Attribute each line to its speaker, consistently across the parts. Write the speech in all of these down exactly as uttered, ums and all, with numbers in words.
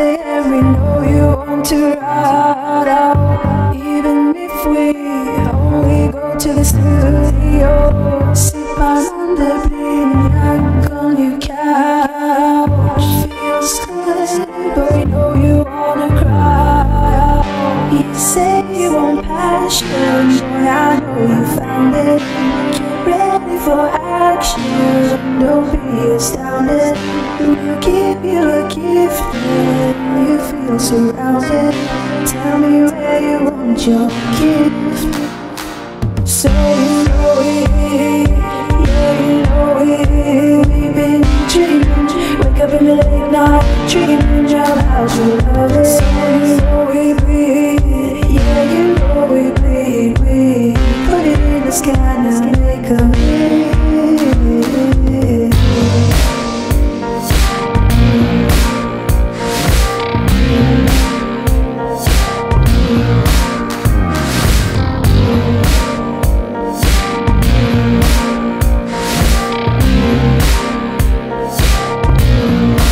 Speaker 1: birthday and we know you want to ride out. Even if we only go to the studio, sip on the bleeding on your couch. Feels good, but we know you wanna cry out. You say you want passion, boy, I know you found it. Get ready for action, don't be astounded. We'll give you a gift when you feel surrounded. Tell me where you want your gift. So you know it, yeah you know it. We've been dreaming, wake up in the late night, dreaming about your love. So you know we bleed, yeah you know we bleed. We put it in the sky now, make a wish.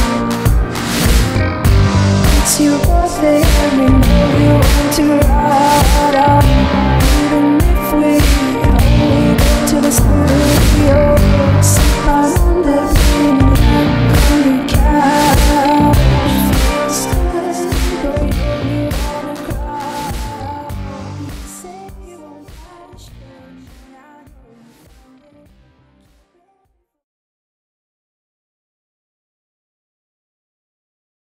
Speaker 1: It's your birthday and we know you want to ride.